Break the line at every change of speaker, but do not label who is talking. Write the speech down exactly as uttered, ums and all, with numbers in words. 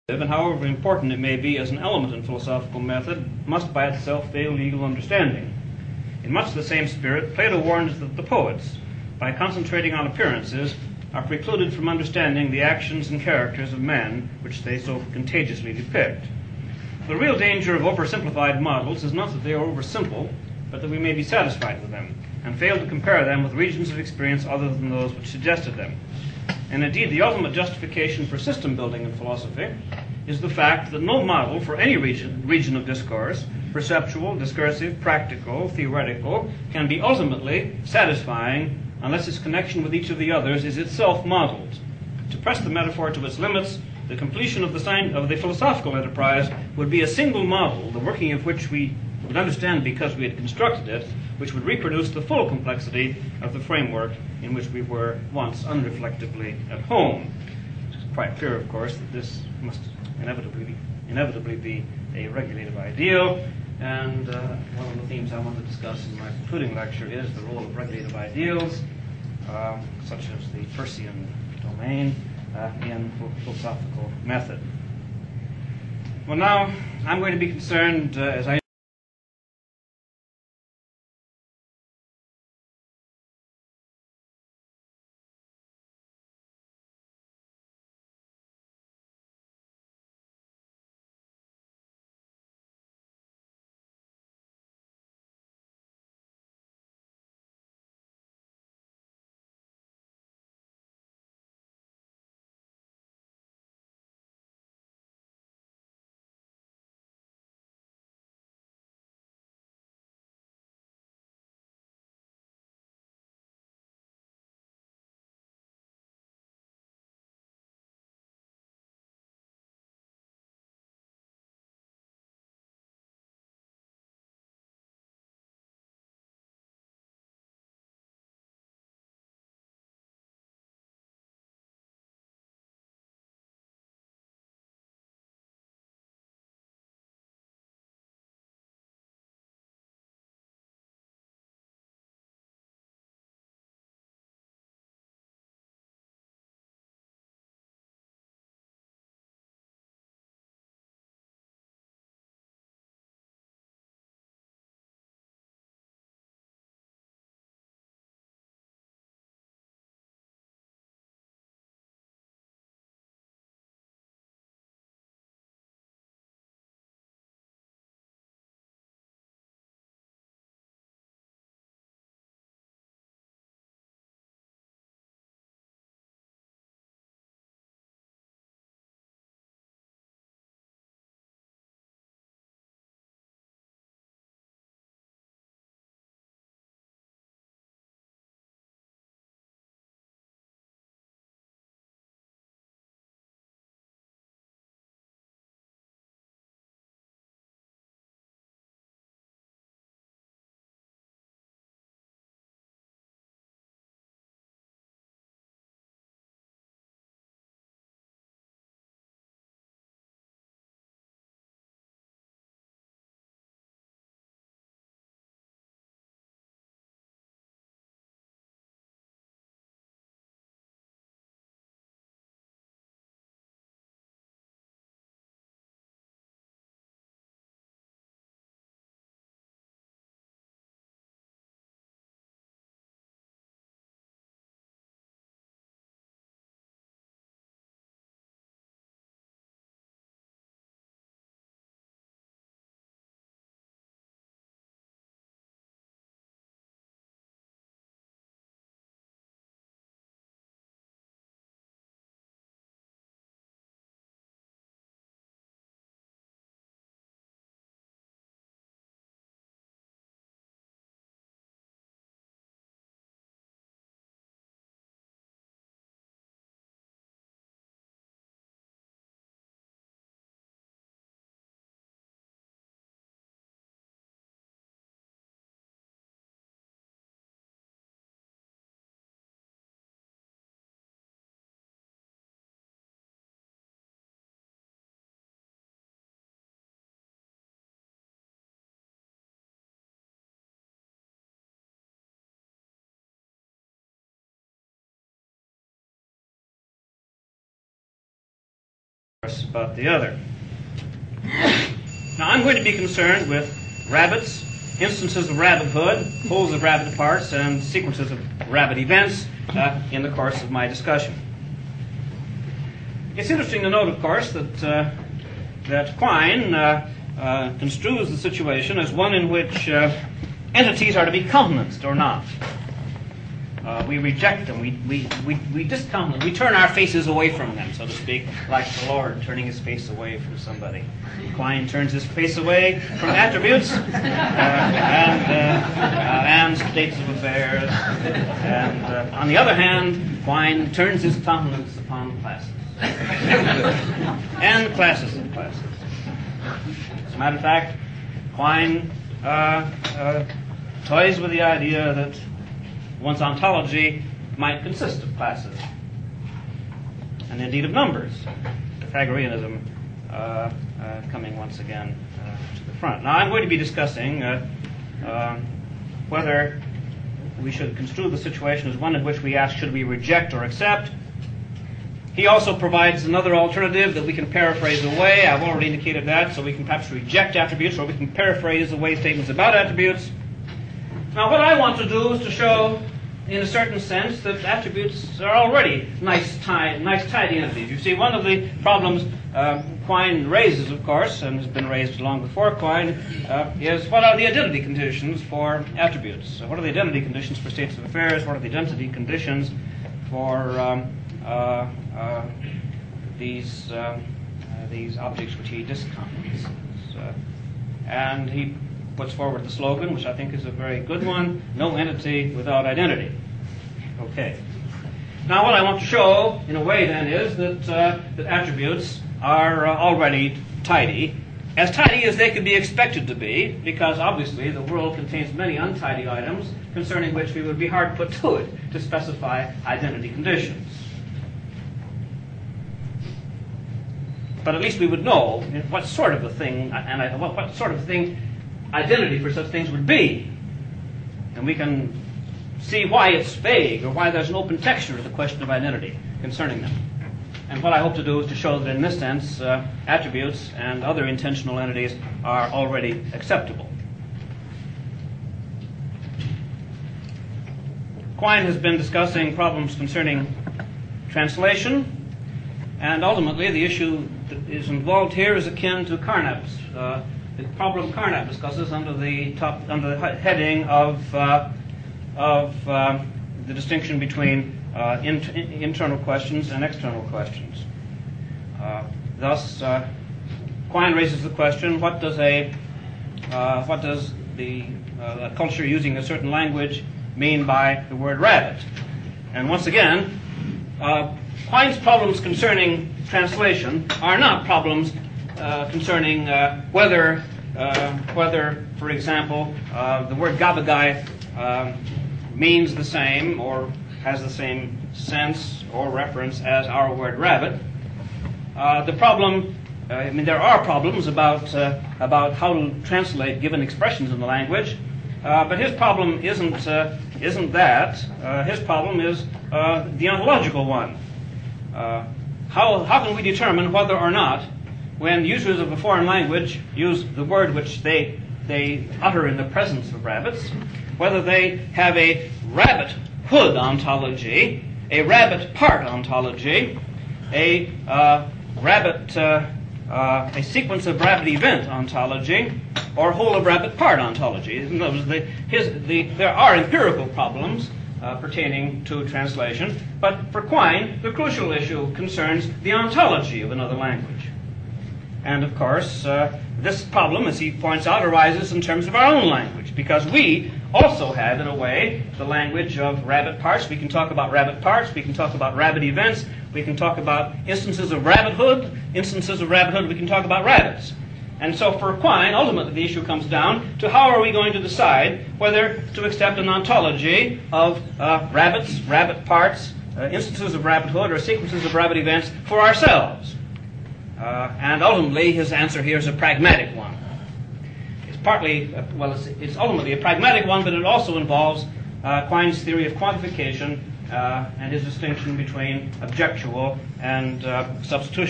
And however important it may be as an element in philosophical method, must by itself fail legal understanding. In much the same spirit, Plato warns that the poets, by concentrating on appearances, are precluded from understanding the actions and characters of men which they so contagiously depict. The real danger of oversimplified models is not that they are oversimple, but that we may be satisfied with them, and fail to compare them with regions of experience other than those which suggested them. And indeed, the ultimate justification for system building in philosophy is the fact that no model for any region, region of discourse, perceptual, discursive, practical, theoretical, can be ultimately satisfying unless its connection with each of the others is itself modeled. To press the metaphor to its limits, the completion of the, sign, of the philosophical enterprise would be a single model, the working of which we would understand because we had constructed it, which would reproduce the full complexity of the framework in which we were once unreflectively at home. It's quite clear, of course, that this must inevitably be, inevitably be a regulative ideal, and uh, one of the themes I want to discuss in my concluding lecture is the role of regulative ideals, uh, such as the Peircean domain, uh, in philosophical method. Well, now I'm going to be concerned, uh, as I about the other. Now I'm going to be concerned with rabbits, instances of rabbithood, wholes of rabbit parts, and sequences of rabbit events uh, in the course of my discussion. It's interesting to note, of course, that, uh, that Quine uh, uh, construes the situation as one in which uh, entities are to be countenanced or not. Uh, we reject them, we, we, we, we discount them, we turn our faces away from them, so to speak, like the Lord turning his face away from somebody. Quine turns his face away from attributes uh, and, uh, uh, and states of affairs. And uh, on the other hand, Quine turns his countenance upon classes. And classes of classes. As a matter of fact, Quine uh, uh, toys with the idea that one's ontology might consist of classes, and indeed of numbers. Pythagoreanism uh, uh, coming once again uh, to the front. Now I'm going to be discussing uh, uh, whether we should construe the situation as one in which we ask, should we reject or accept? He also provides another alternative that we can paraphrase away. I've already indicated that, so we can perhaps reject attributes, or we can paraphrase away statements about attributes. Now, what I want to do is to show, in a certain sense, that attributes are already nice, ti nice tidy entities. You see, one of the problems uh, Quine raises, of course, and has been raised long before Quine, uh, is what are the identity conditions for attributes? What are the identity conditions for states of affairs? What are the identity conditions for um, uh, uh, these, um, uh, these objects which he discounts? Uh, and he puts forward the slogan, which I think is a very good one: no entity without identity. Okay. Now what I want to show, in a way then, is that, uh, that attributes are uh, already tidy, as tidy as they could be expected to be, because obviously the world contains many untidy items concerning which we would be hard put to it to specify identity conditions. But at least we would know what sort of a thing, and I, what, what sort of thing identity for such things would be. And we can see why it's vague, or why there's an open texture to the question of identity concerning them. And what I hope to do is to show that in this sense, uh, attributes and other intentional entities are already acceptable. Quine has been discussing problems concerning translation, and ultimately the issue that is involved here is akin to Carnap's. Uh, the problem Carnap discusses under the top, under the heading of uh, of uh, the distinction between uh, in, in, internal questions and external questions. Uh, thus, uh, Quine raises the question: what does a uh, what does the uh, a culture using a certain language mean by the word rabbit? And once again, uh, Quine's problems concerning translation are not problems uh, concerning uh, whether, uh, whether, for example, uh, the word gabagai uh, means the same or has the same sense or reference as our word rabbit. Uh, the problem, uh, I mean, there are problems about uh, about how to translate given expressions in the language, uh, but his problem isn't uh, isn't that. Uh, his problem is uh, the ontological one. Uh, how how can we determine whether or not, when users of a foreign language use the word which they they utter in the presence of rabbits, whether they have a rabbit hood ontology, a rabbit part ontology, a uh, rabbit uh, uh, a sequence of rabbit event ontology, or whole of rabbit part ontology. In other words, the, his, the, there are empirical problems uh, pertaining to translation, but for Quine, the crucial issue concerns the ontology of another language. And of course, uh, this problem, as he points out, arises in terms of our own language, because we also have, in a way, the language of rabbit parts. We can talk about rabbit parts, we can talk about rabbit events, we can talk about instances of rabbithood, instances of rabbithood, we can talk about rabbits. And so for Quine, ultimately the issue comes down to how are we going to decide whether to accept an ontology of uh, rabbits, rabbit parts, uh, instances of rabbithood, or sequences of rabbit events for ourselves. Uh, and ultimately his answer here is a pragmatic one. It's partly, uh, well, it's, it's ultimately a pragmatic one, but it also involves uh, Quine's theory of quantification uh, and his distinction between objectual and uh, substitution.